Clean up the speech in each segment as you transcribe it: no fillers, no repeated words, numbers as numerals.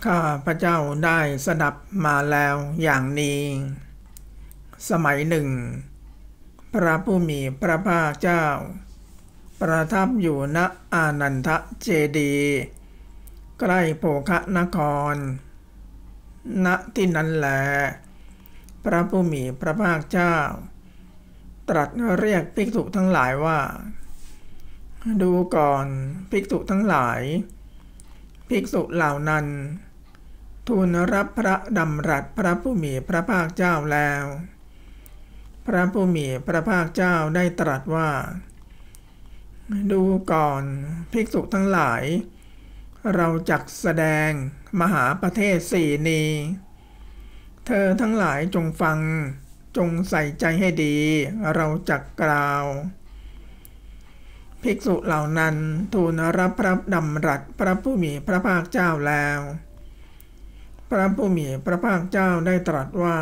ข้าพระเจ้าได้สดับมาแล้วอย่างนี้สมัยหนึ่งพระผู้มีพระภาคเจ้าประทับอยู่ณอานันทเจดีย์ใกล้โภคนครณที่นั้นแลพระผู้มีพระภาคเจ้าตรัสเรียกภิกษุทั้งหลายว่าดูก่อนภิกษุทั้งหลายภิกษุเหล่านั้นทูลรับพระดำรัสพระผู้มีพระภาคเจ้าแล้วพระผู้มีพระภาคเจ้าได้ตรัสว่าดูก่อนภิกษุทั้งหลายเราจักแสดงมหาประเทศสี่นี้เธอทั้งหลายจงฟังจงใส่ใจให้ดีเราจักกล่าวภิกษุเหล่านั้นทูลรับพระดำรัสพระผู้มีพระภาคเจ้าแล้วพระผู้มีพระภาคเจ้าได้ตรัสว่า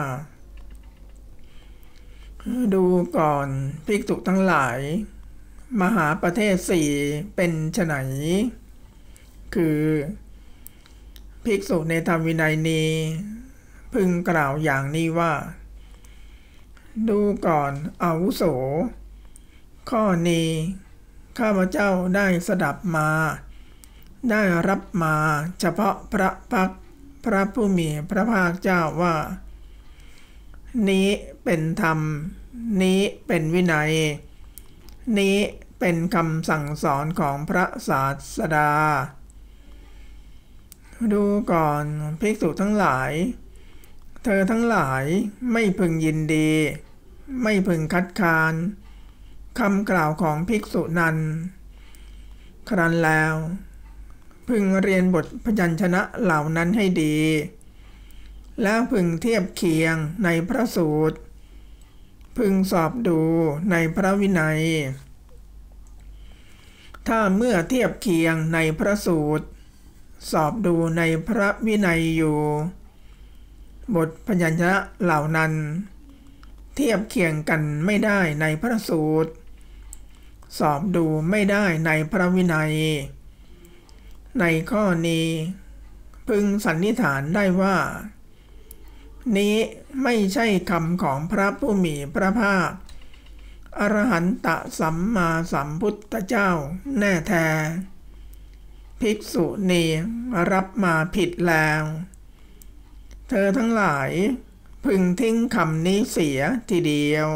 ดูก่อนภิกษุทั้งหลายมหาประเทศสี่เป็นไฉนคือภิกษุในธรรมวินัยนี้พึงกล่าวอย่างนี้ว่าดูก่อนอาวุโสข้อนี้ข้าพเจ้าได้สดับมาได้รับมาเฉพาะพระพักพระผู้มีพระภาคเจ้าว่านี้เป็นธรรมนี้เป็นวินัยนี้เป็นคำสั่งสอนของพระศาสดาดูก่อนภิกษุทั้งหลายเธอทั้งหลายไม่พึงยินดีไม่พึงคัดค้านคำกล่าวของภิกษุนั้นครั้นแล้วพึงเรียนบทพยัญชนะเหล่านั้นให้ดีแล้วพึงเทียบเคียงในพระสูตรพึงสอบดูในพระวินัยถ้าเมื่อเทียบเคียงในพระสูตรสอบดูในพระวินัยอยู่บทพยัญชนะเหล่านั้นเทียบเคียงกันไม่ได้ในพระสูตรสอบดูไม่ได้ในพระวินัยในข้อนี้พึงสันนิษฐานได้ว่านี้ไม่ใช่คำของพระผู้มีพระภาคอรหันตสัมมาสัมพุทธเจ้าแน่แท้ภิกษุนี้รับมาผิดแล้วเธอทั้งหลายพึงทิ้งคำนี้เสียทีเดียว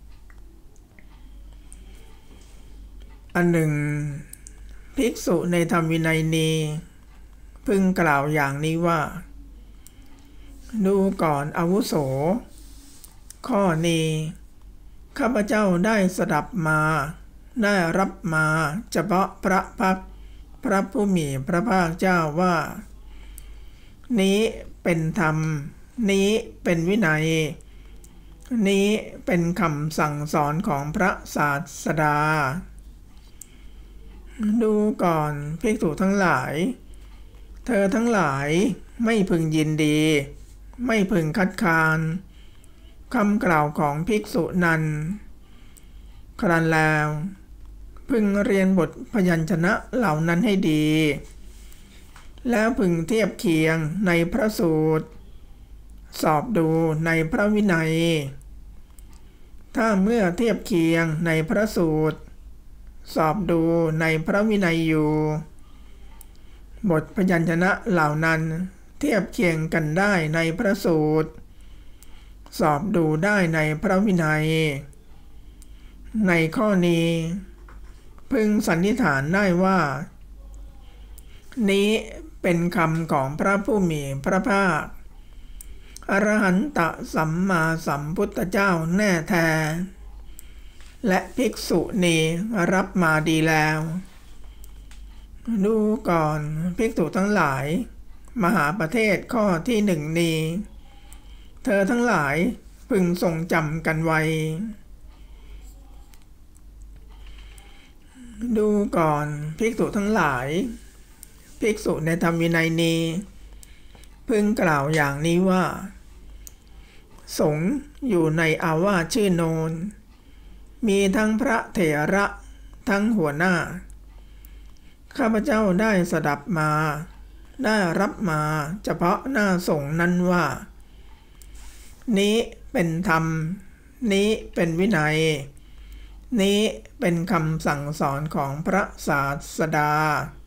อันหนึ่งภิกษุในธรรมวินัยนี้พึงกล่าวอย่างนี้ว่าดูก่อนอาวุโสข้อนี้ข้าพเจ้าได้สดับมาได้รับมาเฉพาะพระพักพระผู้มีพระภาคเจ้าว่านี้เป็นธรรมนี้เป็นวินัยนี้เป็นคำสั่งสอนของพระศาสดาดูก่อนภิกษุทั้งหลายเธอทั้งหลายไม่พึงยินดีไม่พึงคัดค้านคำกล่าวของภิกษุนั้นครั้นแล้วพึงเรียนบทพยัญชนะเหล่านั้นให้ดีแล้วพึงเทียบเคียงในพระสูตรสอบดูในพระวินัยถ้าเมื่อเทียบเคียงในพระสูตรสอบดูในพระวินัยอยู่บทพยัญชนะเหล่านั้นเทียบเคียงกันได้ในพระสูตรสอบดูได้ในพระวินัยในข้อนี้พึงสันนิษฐานได้ว่านี้เป็นคำของพระผู้มีพระภาคอรหันตสัมมาสัมพุทธเจ้าแน่แท้และภิกษุนี้รับมาดีแล้วดูก่อนภิกษุทั้งหลายมหาประเทศข้อที่หนึ่งนี้เธอทั้งหลายพึงทรงจำกันไว้ดูก่อนภิกษุทั้งหลายภิกษุในธรรมวินัยนี้พึงกล่าวอย่างนี้ว่าสงฆ์อยู่ในอาวาสชื่อโนนมีทั้งพระเถระทั้งหัวหน้าข้าพเจ้าได้สดับมาได้รับมาเฉพาะหน้าสงฆ์นั้นว่านี้เป็นธรรมนี้เป็นวินัยนี้เป็นคำสั่งสอนของพระศาสดา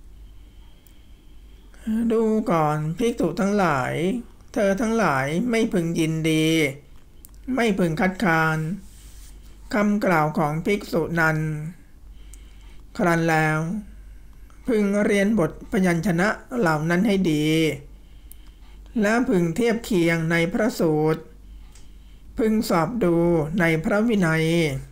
ดูก่อนภิกษุทั้งหลายเธอทั้งหลายไม่พึงยินดีไม่พึงคัดค้านคำกล่าวของภิกษุนั้นครั้นแล้วพึงเรียนบทพยัญชนะเหล่านั้นให้ดีและพึงเทียบเคียงในพระสูตรพึงสอบดูในพระวินัย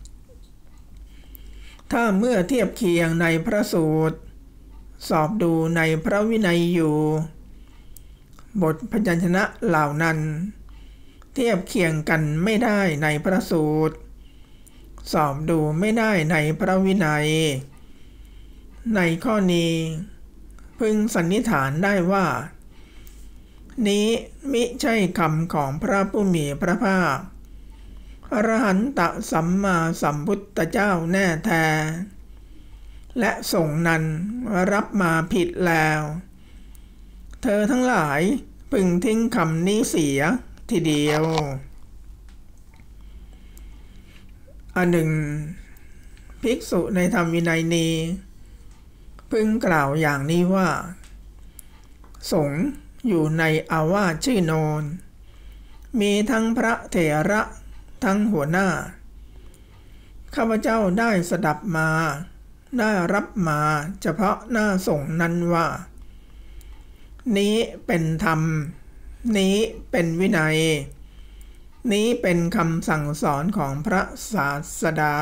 ถ้าเมื่อเทียบเคียงในพระสูตรสอบดูในพระวินัยอยู่บทพยัญชนะเหล่านั้นเทียบเคียงกันไม่ได้ในพระสูตรสอบดูไม่ได้ในพระวินัยในข้อนี้พึงสันนิษฐานได้ว่านี้มิใช่คำของพระผู้มีพระภาคอรหันตสัมมาสัมพุทธเจ้าแน่แท้และสงฆ์นั้นรับมาผิดแล้วเธอทั้งหลายพึงทิ้งคำนี้เสียทีเดียวอันหนึ่งภิกษุในธรรมวินัยนี้พึงกล่าวอย่างนี้ว่าสงฆ์อยู่ในอาวาสชื่อโนนมีทั้งพระเถระทั้งหัวหน้าข้าพเจ้าได้สดับมาได้รับมาเฉพาะหน้าสงฆ์นั้นว่านี้เป็นธรรมนี้เป็นวินัยนี้เป็นคำสั่งสอนของพระศาสดา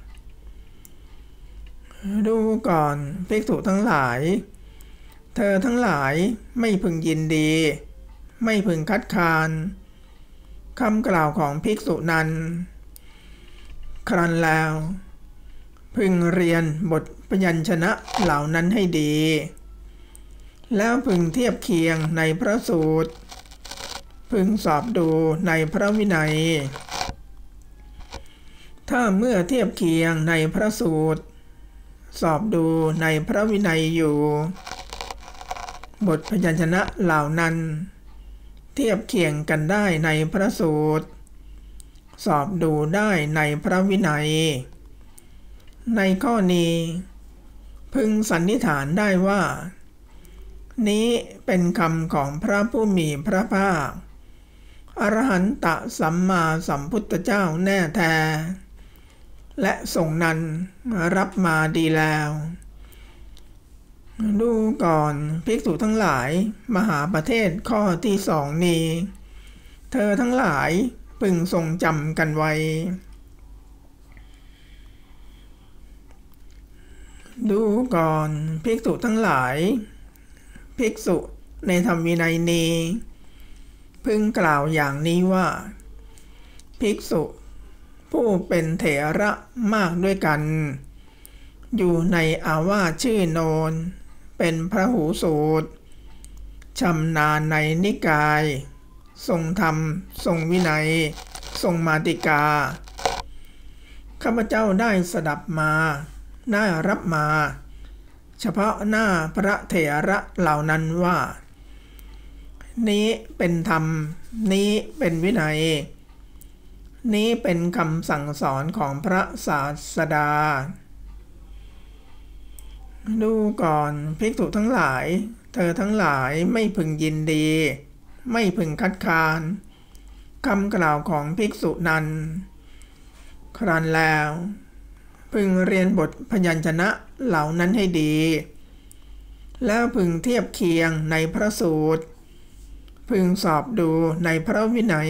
ดูก่อนภิกษุทั้งหลายเธอทั้งหลายไม่พึงยินดีไม่พึงคัดค้านคำกล่าวของภิกษุนั้นครั้นแล้วพึงเรียนบทพยัญชนะเหล่านั้นให้ดีแล้วพึงเทียบเคียงในพระสูตรพึงสอบดูในพระวินัยถ้าเมื่อเทียบเคียงในพระสูตรสอบดูในพระวินัยอยู่บทพยัญชนะเหล่านั้นเทียบเคียงกันได้ในพระสูตรสอบดูได้ในพระวินัยในข้อนี้พึงสันนิษฐานได้ว่านี้เป็นคำของพระผู้มีพระภาคอรหันตสัมมาสัมพุทธเจ้าแน่แท้และสงฆ์นั้นรับมาดีแล้วดูก่อนภิกษุทั้งหลายมหาประเทศข้อที่สองนี้เธอทั้งหลายพึงทรงจำกันไว้ดูก่อนภิกษุทั้งหลายภิกษุในธรรมวินัยนี้พึงกล่าวอย่างนี้ว่าภิกษุผู้เป็นเถระมากด้วยกันอยู่ในอาวาสชื่อโนนเป็นพระหูสูตรชำนาญในนิกายทรงธรรมทรงวินัยทรงมาติกาข้าพเจ้าได้สดับมาได้รับมาเฉพาะหน้าพระเถระเหล่านั้นว่านี้เป็นธรรมนี้เป็นวินัยนี้เป็นคำสั่งสอนของพระศาสดาดูก่อนภิกษุทั้งหลายเธอทั้งหลายไม่พึงยินดีไม่พึงคัดค้านคำกล่าวของภิกษุนั้นครั้นแล้วพึงเรียนบทพยัญชนะเหล่านั้นให้ดีแล้วพึงเทียบเคียงในพระสูตรพึงสอบดูในพระวินัย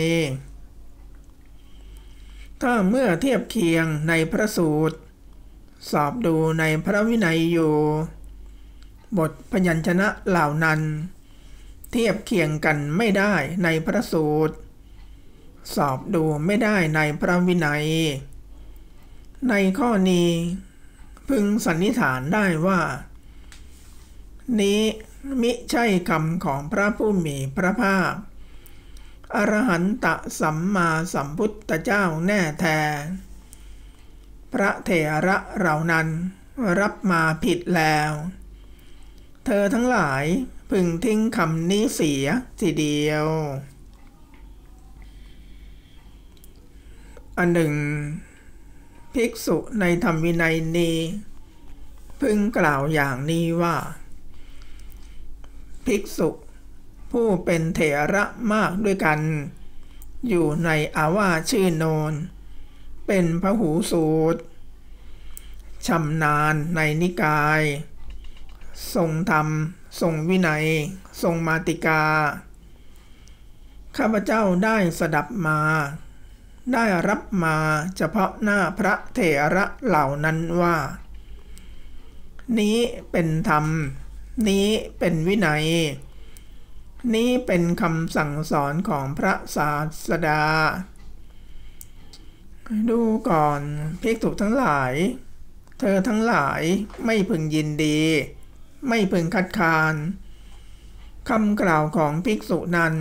ถ้าเมื่อเทียบเคียงในพระสูตรสอบดูในพระวินัยอยู่บทพยัญชนะเหล่านั้นเทียบเคียงกันไม่ได้ในพระสูตรสอบดูไม่ได้ในพระวินัยในข้อนี้พึงสันนิษฐานได้ว่านี้มิใช่คำของพระผู้มีพระภาคอรหันตสัมมาสัมพุทธเจ้าแน่แท้พระเถระเหล่านั้นรับมาผิดแล้วเธอทั้งหลายพึงทิ้งคำนี้เสียทีเดียวอันหนึ่งภิกษุในธรรมวินัยนี้พึงกล่าวอย่างนี้ว่าภิกษุผู้เป็นเถระมากด้วยกันอยู่ในอาวาสชื่อโนนเป็นพหูสูตรชำนาญในนิกายทรงธรรมทรงวินัยทรงมาติกาข้าพเจ้าได้สดับมาได้รับมาเฉพาะหน้าพระเถระเหล่านั้นว่านี้เป็นธรรมนี้เป็นวินัยนี้เป็นคำสั่งสอนของพระศาสดาดูก่อนภิกษุทั้งหลายเธอทั้งหลายไม่พึงยินดีไม่พึงคัดค้านคำกล่าวของภิกษุนั้น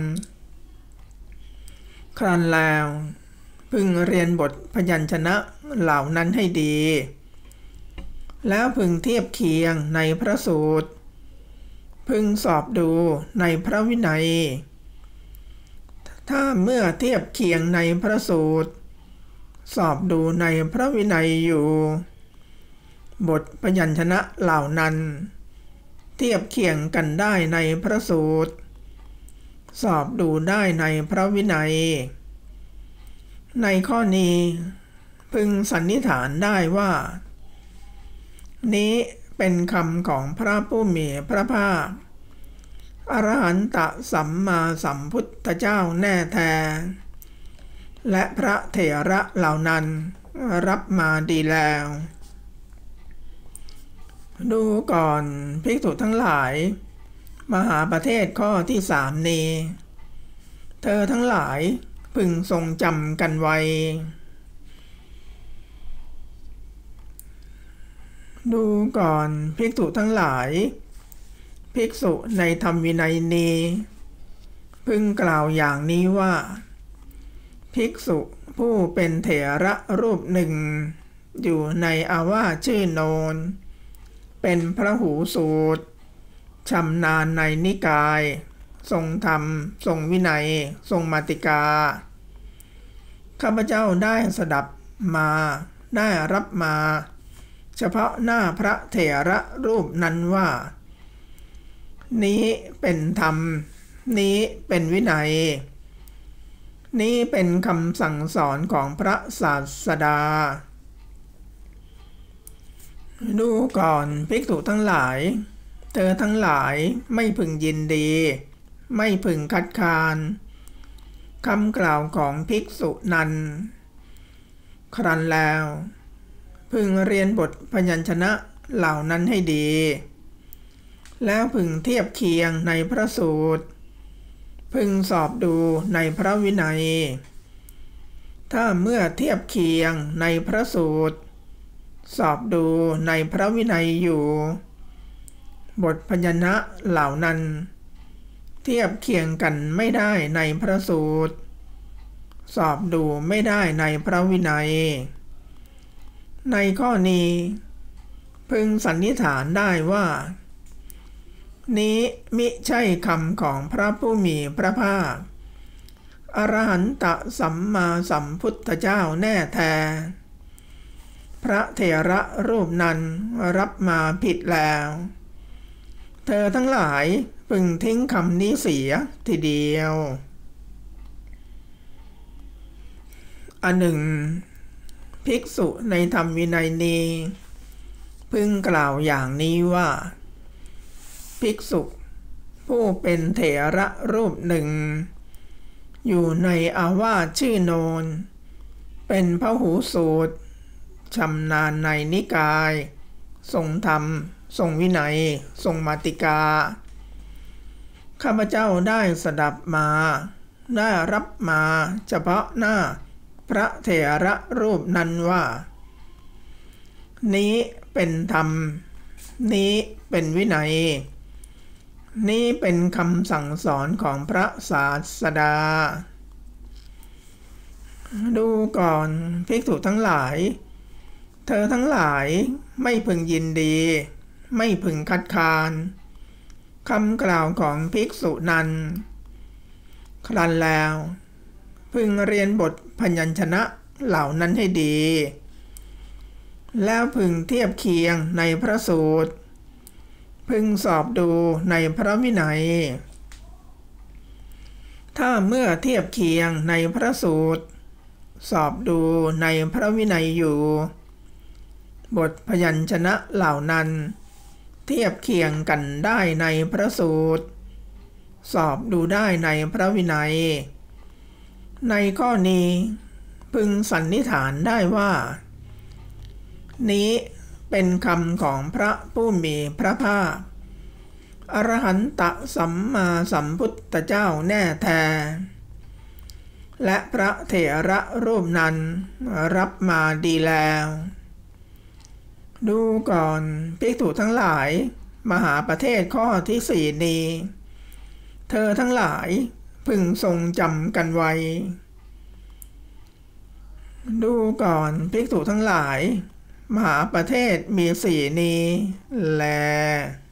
ครั้นแล้วพึงเรียนบทพยัญชนะเหล่านั้นให้ดีแล้วพึงเทียบเคียงในพระสูตรพึงสอบดูในพระวินัยถ้าเมื่อเทียบเคียงในพระสูตรสอบดูในพระวินัยอยู่บทพยัญชนะเหล่านั้นเทียบเคียงกันได้ในพระสูตรสอบดูได้ในพระวินัยในข้อนี้พึงสันนิษฐานได้ว่านี้เป็นคำของพระผู้มีพระภาคอรหันตสัมมาสัมพุทธเจ้าแน่แท้และพระเถระเหล่านั้นรับมาดีแล้วดูก่อนภิกษุทั้งหลายมหาประเทศข้อที่3นี้เธอทั้งหลายพึงทรงจำกันไว้ดูก่อนภิกษุทั้งหลายภิกษุในธรรมวินัยนี้พึงกล่าวอย่างนี้ว่าภิกษุผู้เป็นเถระรูปหนึ่งอยู่ในอาวาสชื่อโนนเป็นพระหูสูตรชำนาญในนิกายทรงธรรมทรงวินัยทรงมาติกาข้าพเจ้าได้สดับมาได้รับมาเฉพาะหน้าพระเถระรูปนั้นว่านี้เป็นธรรมนี้เป็นวินัยนี้เป็นคำสั่งสอนของพระศาสดาดูก่อนภิกษุทั้งหลายเธอทั้งหลายไม่พึงยินดีไม่พึงคัดค้านคำกล่าวของภิกษุนั้นครั้นแล้วพึงเรียนบทพยัญชนะเหล่านั้นให้ดีแล้วพึงเทียบเคียงในพระสูตรพึงสอบดูในพระวินัยถ้าเมื่อเทียบเคียงในพระสูตรสอบดูในพระวินัยอยู่บทพยัญชนะเหล่านั้นเทียบเคียงกันไม่ได้ในพระสูตรสอบดูไม่ได้ในพระวินัยในข้อนี้พึงสันนิษฐานได้ว่านี้มิใช่คำของพระผู้มีพระภาคอรหันตสัมมาสัมพุทธเจ้าแน่แท้พระเถระรูปนั้นรับมาผิดแล้วเธอทั้งหลายพึงทิ้งคำนี้เสียทีเดียวอันหนึ่งภิกษุในธรรมวินัยนี้พึงกล่าวอย่างนี้ว่าภิกษุผู้เป็นเถระรูปหนึ่งอยู่ในอาวาสชื่อโนนเป็นพหูสูตรชำนาญในนิกายทรงธรรมทรงวินัยทรงมาติกาข้าพเจ้าได้สดับมาได้รับมาเฉพาะหน้าพระเถระรูปนั้นว่านี้เป็นธรรมนี้เป็นวินัยนี้เป็นคำสั่งสอนของพระศาสดาดูก่อนภิกษุทั้งหลายเธอทั้งหลายไม่พึงยินดีไม่พึงคัดค้านคำกล่าวของภิกษุนั้นครั้นแล้วพึงเรียนบทพยัญชนะเหล่านั้นให้ดีแล้วพึงเทียบเคียงในพระสูตรพึงสอบดูในพระวินัยถ้าเมื่อเทียบเคียงในพระสูตรสอบดูในพระวินัยอยู่บทพยัญชนะเหล่านั้นเทียบเคียงกันได้ในพระสูตรสอบดูได้ในพระวินัยในข้อนี้พึงสันนิษฐานได้ว่านี้เป็นคำของพระผู้มีพระภาคอรหันตสัมมาสัมพุทธเจ้าแน่แท้และพระเถระรูปนั้นรับมาดีแล้วดูก่อนภิกษุทั้งหลายมหาประเทศข้อที่ 4นี้เธอทั้งหลายพึงทรงจำกันไว้ดูก่อนภิกษุทั้งหลายมหาประเทศมี4นี้แล